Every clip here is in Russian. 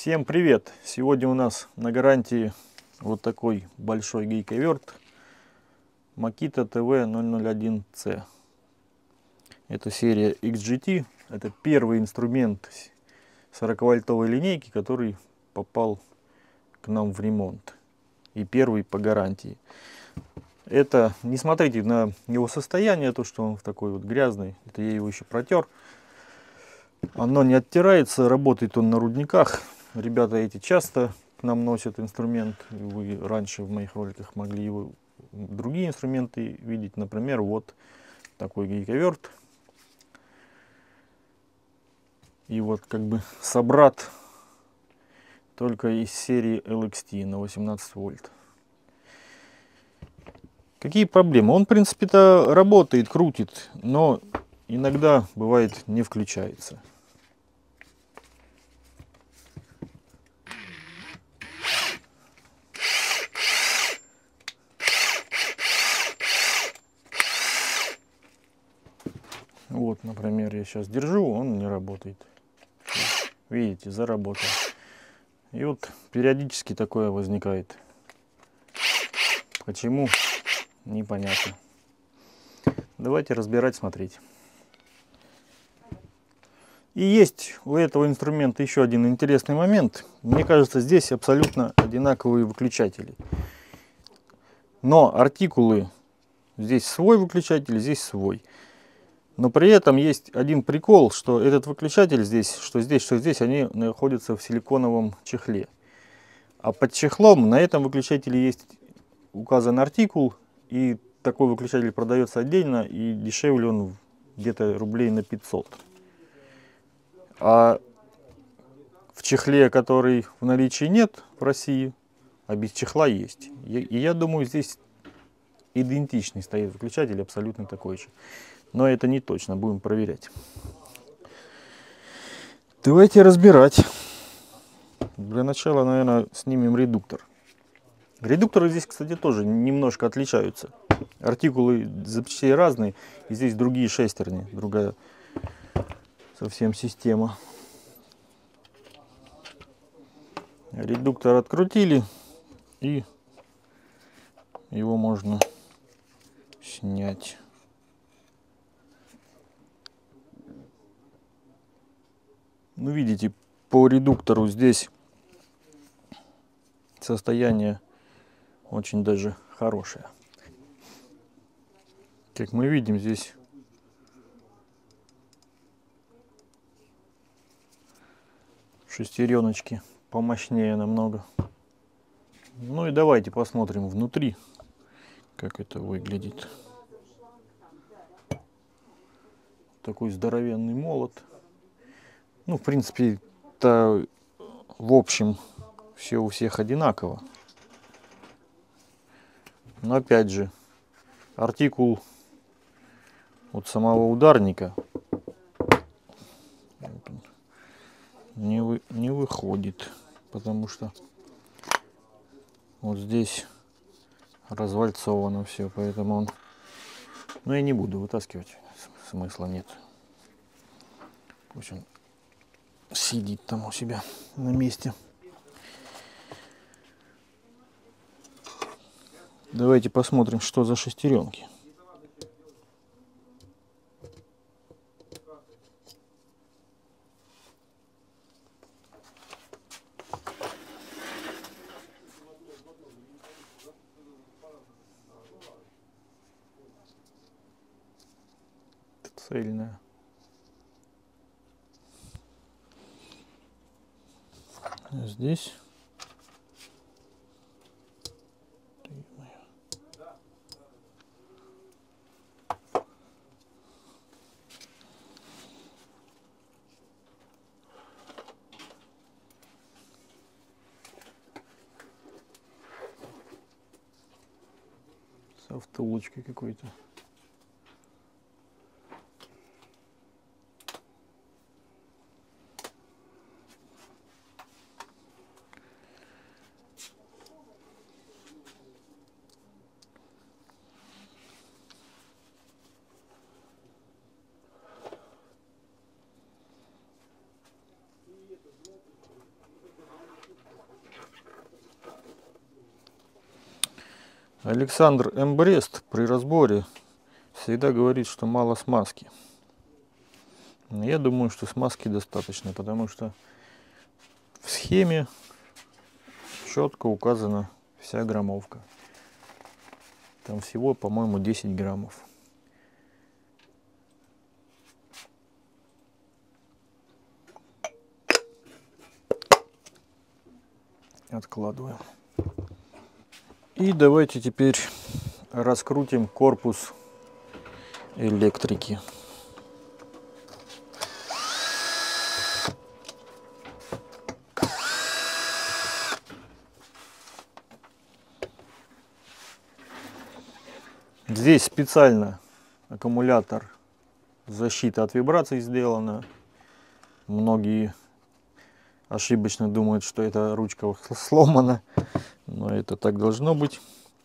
Всем привет! Сегодня у нас на гарантии вот такой большой гайковерт Makita TV001C. Это серия XGT. Это первый инструмент 40-вольтовой линейки, который попал к нам в ремонт. И первый по гарантии. Это, не смотрите на его состояние, то что он в такой вот грязный. Это я его еще протер. Оно не оттирается, работает он на рудниках. Ребята эти часто к нам носят инструмент. Вы раньше в моих роликах могли его другие инструменты видеть. Например, вот такой гайковерт. И вот как бы собрат только из серии LXT на 18 вольт. Какие проблемы? Он, в принципе-то, работает, крутит, но иногда, бывает, не включается. Вот, например, я сейчас держу, он не работает. Видите, заработал. И вот периодически такое возникает. Почему? Непонятно. Давайте разбирать, смотреть. И есть у этого инструмента еще один интересный момент. Мне кажется, здесь абсолютно одинаковые выключатели. Но артикулы, здесь свой выключатель, здесь свой. Но при этом есть один прикол, что этот выключатель здесь, что здесь, они находятся в силиконовом чехле. А под чехлом на этом выключателе есть указан артикул, и такой выключатель продается отдельно, и дешевле он где-то рублей на 500. А в чехле, который в наличии нет в России, а без чехла есть. И я думаю, здесь идентичный стоит выключатель, абсолютно такой же. Но это не точно, будем проверять. Давайте разбирать. Для начала, наверное, снимем редуктор. Редукторы здесь, кстати, тоже немножко отличаются. Артикулы запчастей разные, и здесь другие шестерни, другая совсем система. Редуктор открутили, и его можно снять. Ну, видите, по редуктору здесь состояние очень даже хорошее. Как мы видим, здесь шестереночки помощнее намного. Ну и давайте посмотрим внутри, как это выглядит. Такой здоровенный молот. Ну, в принципе, это в общем все у всех одинаково. Но опять же, артикул от самого ударника не выходит, потому что вот здесь развальцовано все, поэтому он... Ну, я не буду вытаскивать, смысла нет. Пусть он сидит там у себя на месте. Давайте посмотрим, что за шестеренки. Цельная. Здесь со втулочкой какой-то. Александр Эмбрест при разборе всегда говорит, что мало смазки. Я думаю, что смазки достаточно, потому что в схеме четко указана вся граммовка. Там всего, по-моему, 10 граммов. Откладываем. И давайте теперь раскрутим корпус электрики. Здесь специально аккумулятор защита от вибраций сделана. Многие ошибочно думают, что эта ручка сломана, но это так должно быть.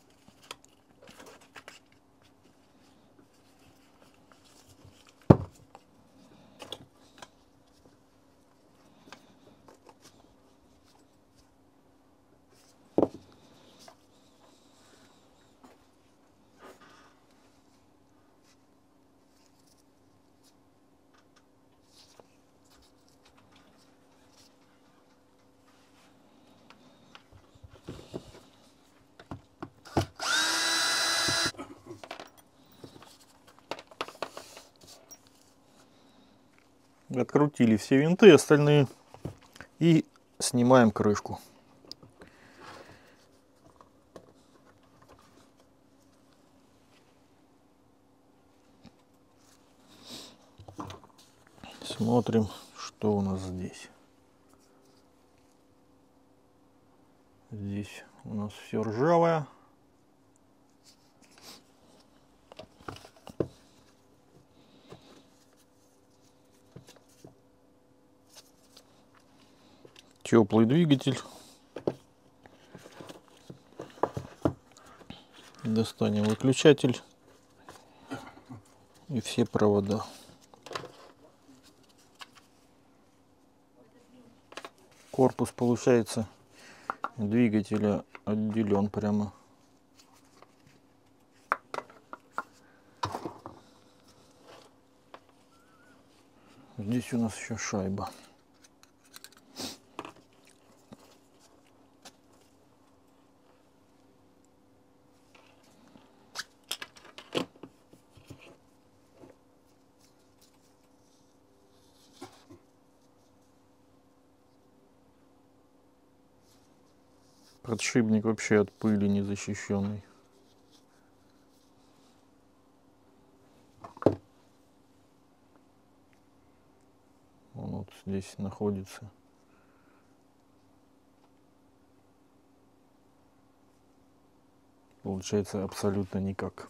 Открутили все винты остальные и снимаем крышку. Смотрим, что у нас здесь. Здесь у нас все ржавое. Теплый двигатель. Достанем выключатель и все провода. Корпус, получается, двигателя отделен прямо. Здесь у нас еще шайба. Подшипник вообще от пыли не защищенный. Он вот здесь находится. Получается абсолютно никак.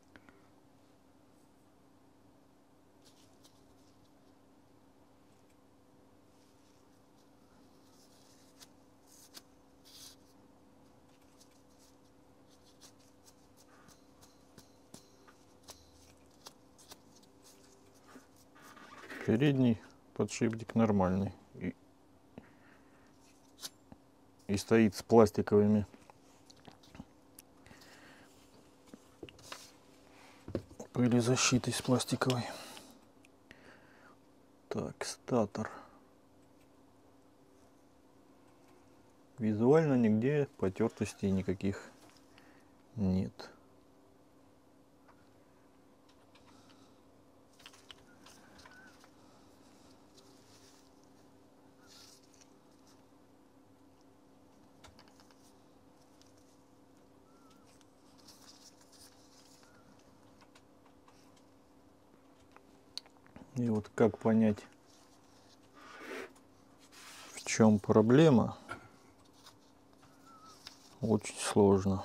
Передний подшипник нормальный и стоит с пластиковыми пылезащитой, с пластиковой. Так, статор. Визуально нигде потертостей никаких нет. И вот как понять, в чем проблема, очень сложно.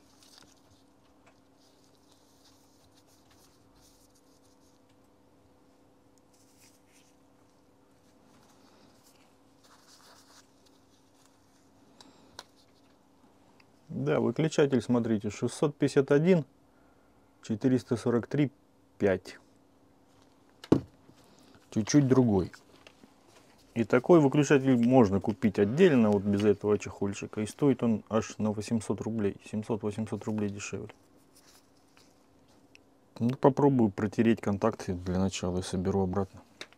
Да, выключатель, смотрите, 651, 443, 5. Чуть-чуть другой. И такой выключатель можно купить отдельно, вот без этого чехольчика. И стоит он аж на 800 рублей, 700-800 рублей дешевле. Ну, попробую протереть контакты для начала и соберу обратно.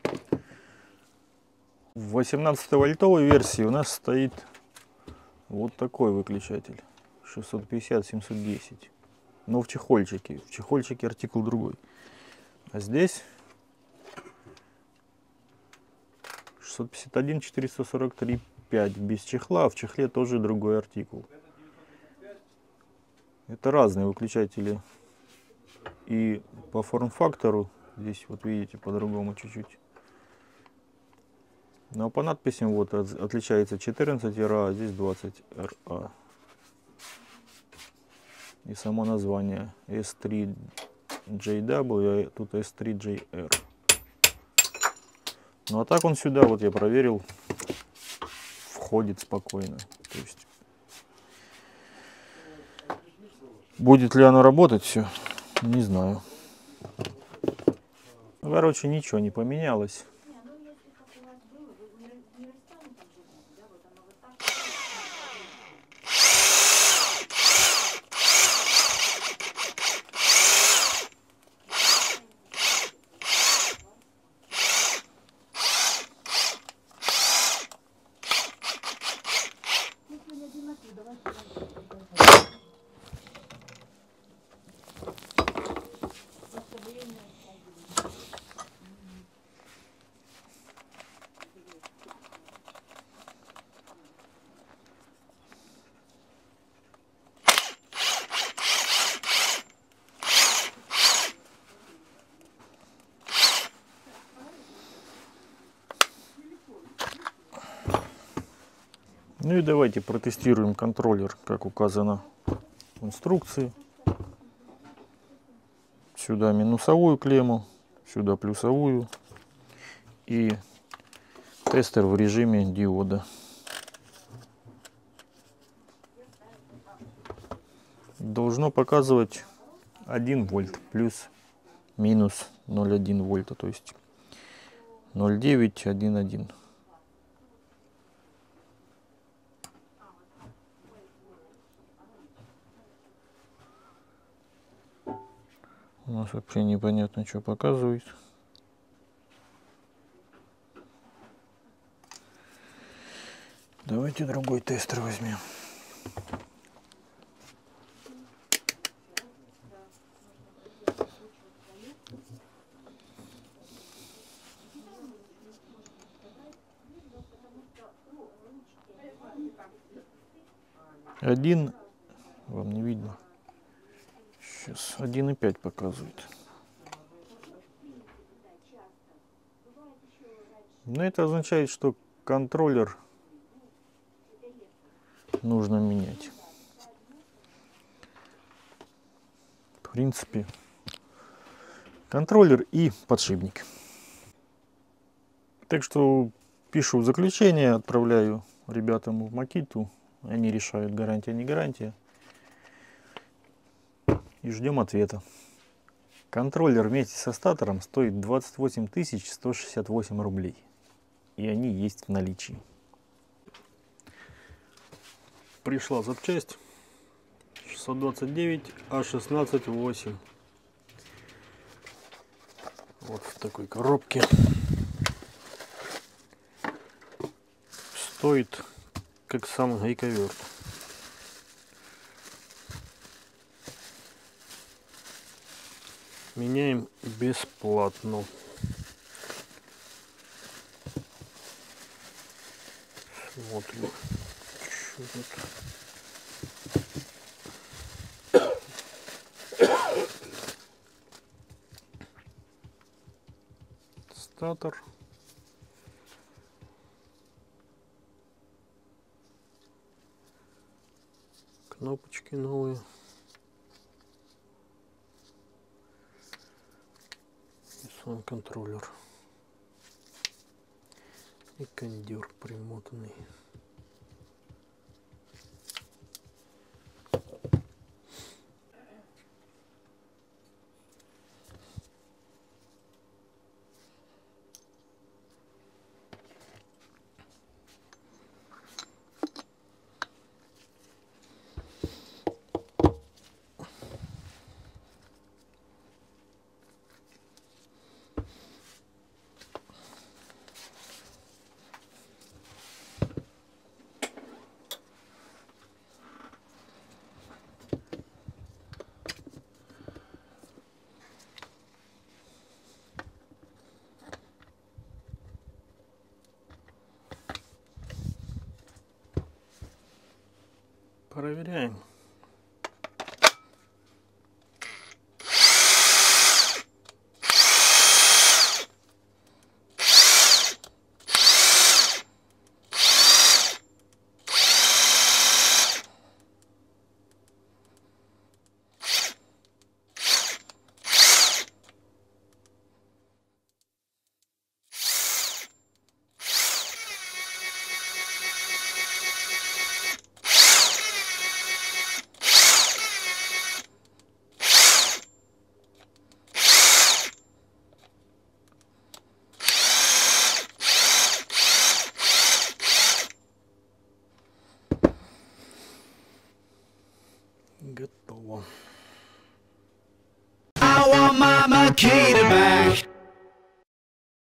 В 18-вольтовой версии у нас стоит вот такой выключатель. 650-710. Но в чехольчике. В чехольчике артикул другой. А здесь 651-443-5 без чехла, а в чехле тоже другой артикул. Это разные выключатели. И по форм-фактору, здесь вот видите, по-другому чуть-чуть. Но по надписям вот отличается 14 RA, а здесь 20 RA. И само название S3JW, а тут S3JR. Ну а так он сюда, вот я проверил, входит спокойно. То есть, будет ли оно работать все, не знаю. Короче, ничего не поменялось. Ну и давайте протестируем контроллер, как указано в инструкции. Сюда минусовую клемму, сюда плюсовую. И тестер в режиме диода. Должно показывать 1 вольт плюс-минус 0,1 вольта, то есть 0,911. У нас вообще непонятно, что показывает. Давайте другой тестер возьмем. Один, вам не видно. Сейчас 1,5 показывает. Но это означает, что контроллер нужно менять. В принципе, контроллер и подшипник. Так что пишу заключение, отправляю ребятам в Makito. Они решают, гарантия, не гарантия. И ждем ответа. Контроллер вместе со статором стоит 28 168 рублей. И они есть в наличии. Пришла запчасть 629 А16-8. Вот в такой коробке. Стоит как сам гайковерт. Меняем бесплатно. Смотрим, что тут. Статор. Кнопочки новые. И сам контроллер. И кондер примотанный. Проверяем. Готово. I want my Makita back.